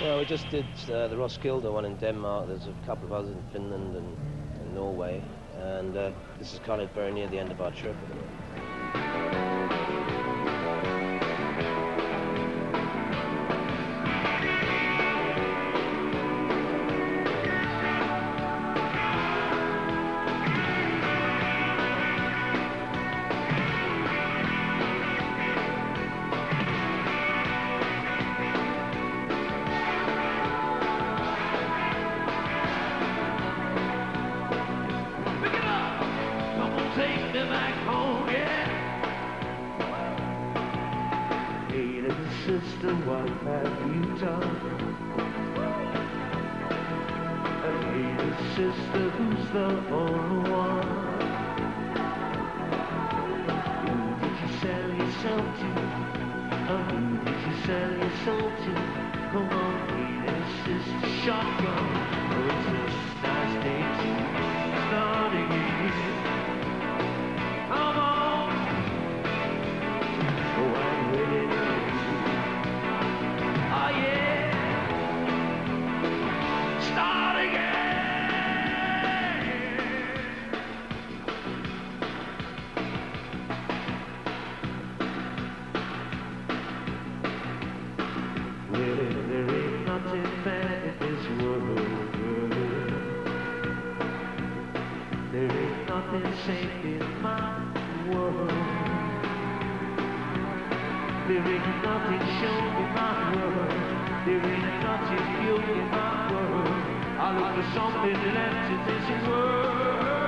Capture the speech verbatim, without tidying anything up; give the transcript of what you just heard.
Yeah, we just did uh, the Roskilde one in Denmark. There's a couple of others in Finland and, and Norway. And uh, this is kind of very near the end of our trip at the moment. Take me back home, yeah. Hey, little sister, what have you done? Hey, little sister, who's the only one? Who did you sell yourself to? Oh, who did you sell yourself to? Come on, hey, little sister, shotgun. Oh, it's a nice day to start again. There ain't nothing bad in this world. There ain't nothing safe in my world. There ain't nothing sure in my world. There ain't nothing pure in my world. I look for something left in this world.